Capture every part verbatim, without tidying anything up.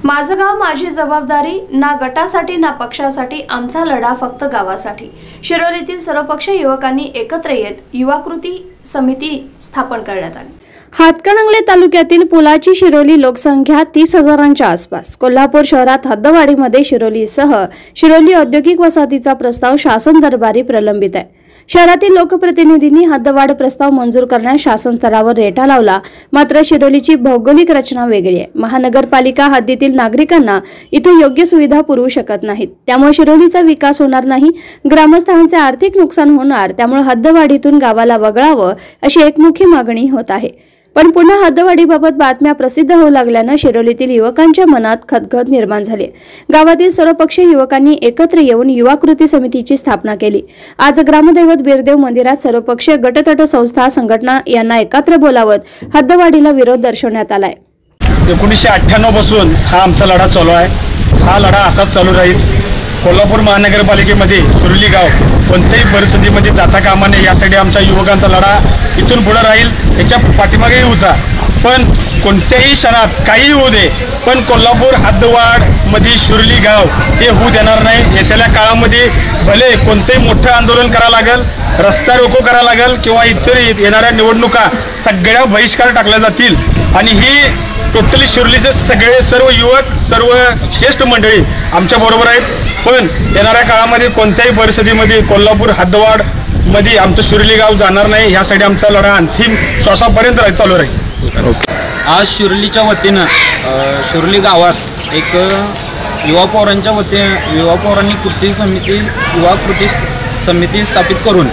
माझं गाव माझी जबाबदारी, ना गटासाठी ना पक्षासाठी, आमचा लढा फक्त गावासाठी। शिरोलीतील सर्वपक्षीय युवकांनी एकत्र येत युवा कृती समिती स्थापन करण्यात आली। हातकणंगले तालुक्यातील पुलाची शिरोली लोकसंख्या तीस हजारांच्या आसपास। कोल्हापूर शहरात हद्दवाढीमध्ये शिरोलीसह शिरोली औद्योगिक वसाहतीचा प्रस्ताव शासन दरबारी प्रलंबित आहे। शहरातील लोकप्रतिनिधींनी हद्दवाढ प्रस्ताव मंजूर करण्यास शासन स्तरावर रेटा लावला, मात्र शिरोलीची भौगोलिक रचना वेगळी आहे। महानगरपालिका हद्दीतील नागरिकांना इथे योग्य सुविधा पुरवू शकत नाहीत, त्यामुळे शिरोलीचा विकास होणार नाही, ग्रामस्थांचे आर्थिक नुकसान होणार। त्यामुळे हद्दवाढीतून गावाला वगळावं अशी एकमुखी मागणी होत आहे। पण पुन्हा हद्दवाढीबाबत बातम्या प्रसिद्ध होऊ लागल्यानं शिरोलीतील युवकांच्या मनात खदखद निर्माण झाली। गावातील सर्वपक्षीय युवकांनी एकत्र येऊन युवा कृती समितीची स्थापना केली। आज ग्रामदैवत बिरदेव मंदिरात सर्वपक्षीय गटतट संस्था संघटना यांना एकत्र बोलावत हद्दवाढीला विरोध दर्शवण्यात आलाय। एकोणीसशे अठ्ठ्याण्णव पासून हा आमचा लढा चालू आहे। हा लढा असाच चालू राहील। कोल्हापूर महानगरपालिकेमध्ये शिरोली गाव कोणत्याही परिस्थितीमध्ये जाता कामा नये यासाठी आमच्या युवकांचा लढा इथून पुढे राहील। याच्या पाठीमागेही होता, पण कोणत्याही क्षणात काही होऊ दे, पण कोल्हापूर हद्दवाढमध्ये शिरोली गाव हे होऊ देणार नाही। येत्या काळामध्ये भले कोणतेही मोठं आंदोलन करावं लागेल, रस्ता रोको करावं लागेल किंवा इतर येणाऱ्या निवडणुका सगळ्या बहिष्कार टाकल्या जातील आणि ही टोटली शिरोलीचे सगळे सर्व युवक सर्व ज्येष्ठ मंडळी आमच्या बरोबर आहेत। पण येणाऱ्या काळामध्ये कोणत्याही परिस्थितीमध्ये कोल्हापूर हद्दवाढमध्ये आमचं शिरोली गाव जाणार नाही, यासाठी आमचा लढा अंतिम श्वासापर्यंत चालू राहील। आज शिरोलीच्या वतीनं शिरोली गावात एक युवा पौरांच्या वतीने युवा पौरांनी कृती समिती युवा कृती समिती स्थापित करून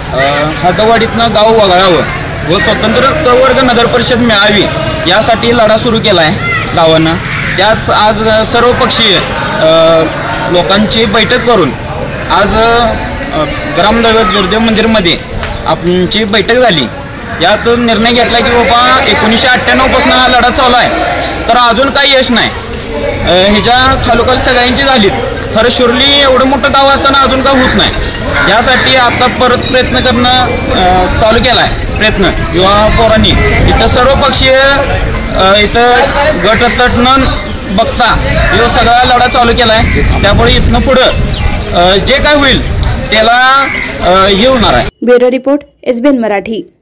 हद्दवाढीतनं गाव वगळावं व स्वतंत्र प्रवर्ग नगर परिषद मिळावी यासाठी लढा सुरू केला आहे गावानं। त्याच आज सर्वपक्षीय लोकांची बैठक करून आज ग्रामदैवत बिरदेव मंदिरमध्ये आमची बैठक झाली। यात निर्णय घेतला की बाबा एकोणीसशे अठ्ठ्याण्णव पासून हा लढा चालू आहे, तर अजून काही यश नाही। ह्याच्या खालोखाल सगळ्यांची झालीत, खरं शिरोली एवढं मोठं गाव असताना अजून काय होत नाही। यासाठी आता परत प्रयत्न करणं चालू केला आहे प्रयत्न युवा पोरांनी। इथं सर्वपक्षीय इथं गटतट न बघता यो सगळा लढा चालू केला आहे। त्यामुळे इथनं पुढं जे काय होईल त्याला हे होणार आहे। Bureau report S B N Marathi.